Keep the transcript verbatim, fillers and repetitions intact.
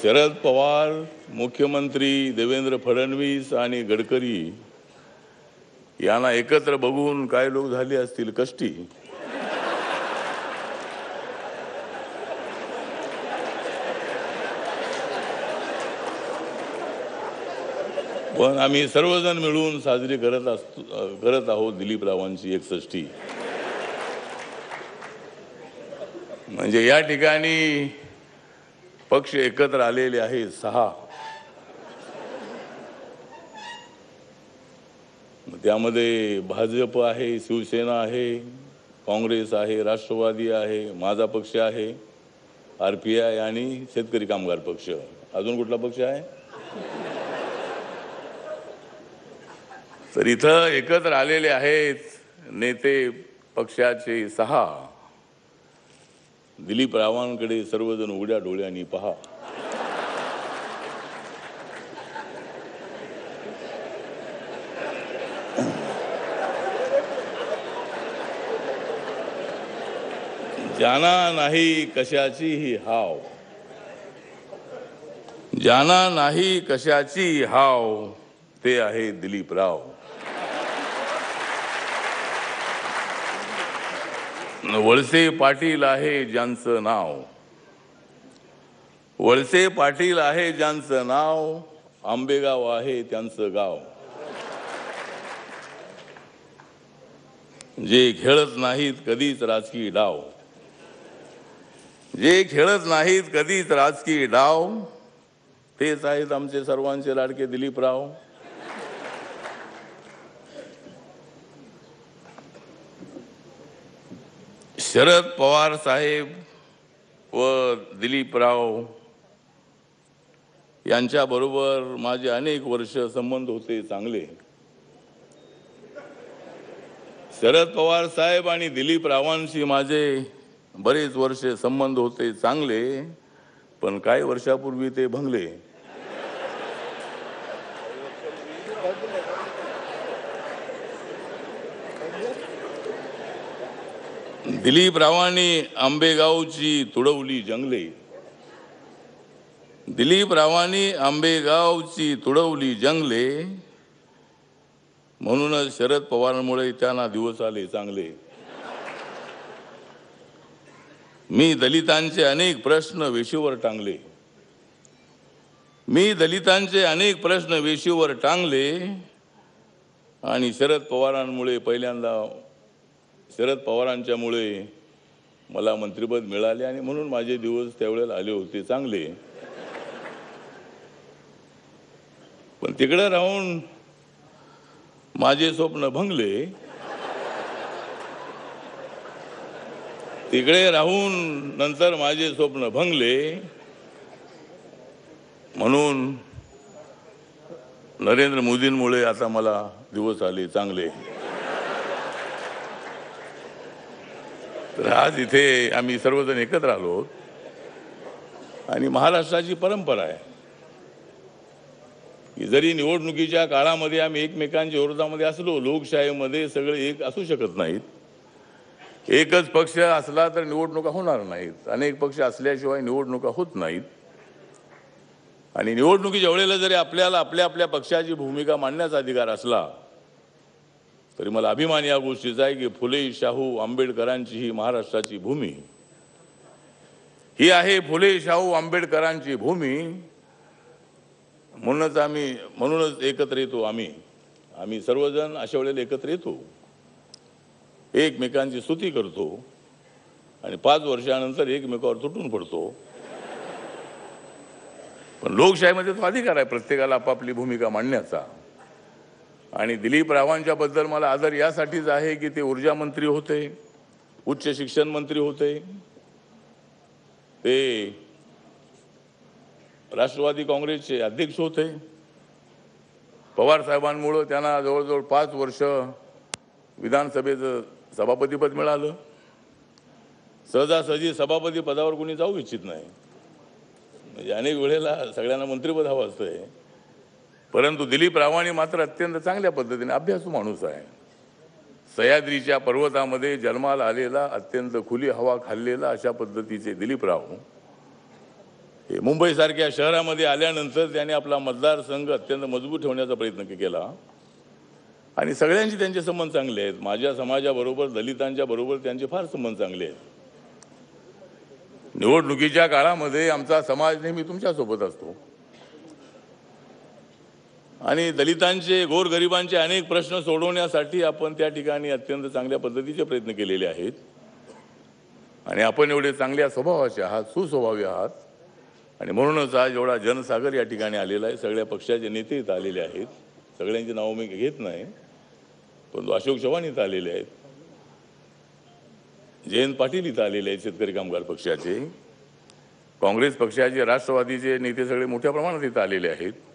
शरद पवार, मुख्यमंत्री देवेंद्र फडणवीस आणि गडकरी यांना एकत्र बघून काय लोक झाले असतील कष्टी. पण आम्ही सर्वजण मिळून साजरी करत असतो करत आहोत दिलीपरावांची एकसष्टी. म्हणजे या ठिकाणी पक्ष एकत्र आलेले आहे सहा. त्यामध्ये भाजप आहे, शिवसेना आहे, काँग्रेस आहे, राष्ट्रवादी आहे, माझा पक्ष आहे, आर पी आय आणि शेतकरी कामगार पक्ष. अजून कुठला पक्ष आहे? तर इथं एकत्र आलेले आहेत नेते पक्षाचे सहा. दिलीपरावांकडे सर्वजण उघड्या डोळ्यांनी पहा. जाना नाही कशाची ही हाव, जाना नाही कशाची हाव, ते आहे दिलीपराव. वळसे पाटील आहे ज्यांचं नाव, वळसे पाटील आहे ज्यांचं नाव, आंबेगाव आहे त्यांचं गाव. जे खेळत नाहीत कधीच राजकीय डाव, जे खेळत नाहीत कधीच राजकीय डाव, तेच आहेत आमचे सर्वांचे लाडके दिलीपराव. शरद पवार साहेब व दिलीपराव यांच्याबरोबर माझे अनेक वर्ष संबंध होते चांगले. शरद पवार साहेब आणि दिलीपरावांशी माझे बरेच वर्ष संबंध होते चांगले, पण काही वर्षापूर्वी ते भंगले. दिलीपरावांनी आंबेगावची तुडवली जंगले, दिलीपरावांनी आंबेगावची तुडवली जंगले, म्हणूनच शरद पवारांमुळे त्यांना दिवस आले चांगले. मी दलितांचे अनेक प्रश्न वेशीवर टांगले, मी दलितांचे अनेक प्रश्न वेशीवर टांगले, आणि शरद पवारांमुळे पहिल्यांदा शरद पवारांच्यामुळे मला मंत्रिपद मिळाले आणि म्हणून माझे दिवस त्यावेळेला आले होते चांगले. पण तिकडे राहून माझे स्वप्न भंगले, तिकडे राहून नंतर माझे स्वप्न भंगले, म्हणून नरेंद्र मोदींमुळे आता मला दिवस आले चांगले. तर आज इथे आम्ही सर्वजण एकत्र आलो आणि महाराष्ट्राची परंपरा आहे की जरी निवडणुकीच्या काळामध्ये आम्ही एकमेकांच्या विरोधामध्ये असलो, लोकशाहीमध्ये सगळे एक असू शकत नाहीत. एकच पक्ष असला तर निवडणुका होणार नाहीत, अनेक पक्ष असल्याशिवाय निवडणुका होत नाहीत. आणि निवडणुकीच्या वेळेला जरी आपल्याला आपल्या आपल्या पक्षाची भूमिका मांडण्याचा अधिकार असला तरी मला अभिमान या गोष्टीचा आहे की फुले शाहू आंबेडकरांची ही महाराष्ट्राची भूमी ही आहे, फुले शाहू आंबेडकरांची भूमी. म्हणूनच आम्ही म्हणूनच एकत्र येतो. आम्ही आम्ही सर्वजण अशा वेळेला एकत्र येतो, एकमेकांची स्तुती करतो आणि पाच वर्षानंतर एकमेकावर तुटून पडतो. पण लोकशाहीमध्ये तो अधिकार आहे प्रत्येकाला आपापली भूमिका मांडण्याचा. आणि दिलीपरावांच्या बद्दल मला आदर यासाठीच आहे की ते ऊर्जा मंत्री होते, उच्च शिक्षण मंत्री होते, ते राष्ट्रवादी काँग्रेसचे अध्यक्ष होते. पवार साहेबांमुळे त्यांना जवळजवळ पाच वर्ष विधानसभेचं सभापतीपद मिळालं. सहजासहजी सभापती पदावर कोणी जाऊ इच्छित नाही, म्हणजे अनेक वेळेला सगळ्यांना मंत्रिपद हवं असतंय. परंतु दिलीपरावांनी मात्र अत्यंत चांगल्या पद्धतीने अभ्यासू माणूस आहे. सह्याद्रीच्या पर्वतामध्ये जन्माला आलेला, अत्यंत खुली हवा खाल्लेला अशा पद्धतीचे दिलीपराव मुंबईसारख्या शहरामध्ये आल्यानंतर त्याने आपला मतदारसंघ अत्यंत मजबूत ठेवण्याचा प्रयत्न केला आणि सगळ्यांशी त्यांचे संबंध चांगले आहेत. माझ्या समाजाबरोबर, दलितांच्या बरोबर त्यांचे फार संबंध चांगले आहेत. निवडणुकीच्या काळामध्ये आमचा समाज नेहमी तुमच्यासोबत असतो आणि दलितांचे, गोरगरिबांचे अनेक प्रश्न सोडवण्यासाठी आपण त्या ठिकाणी अत्यंत चांगल्या पद्धतीचे प्रयत्न केलेले आहेत आणि आपण एवढे चांगल्या स्वभावाचे आहात, सुस्वभावी आहात आणि म्हणूनच आज एवढा जनसागर या ठिकाणी आलेला आहे. सगळ्या पक्षाचे नेते इथं आलेले आहेत. सगळ्यांची नावं मी घेत नाही, परंतु अशोक चव्हाण इथं आलेले आहेत, जयंत पाटील इथं आलेले आहेत, शेतकरी कामगार पक्षाचे, काँग्रेस पक्षाचे, राष्ट्रवादीचे नेते सगळे मोठ्या प्रमाणात इथं आलेले आहेत.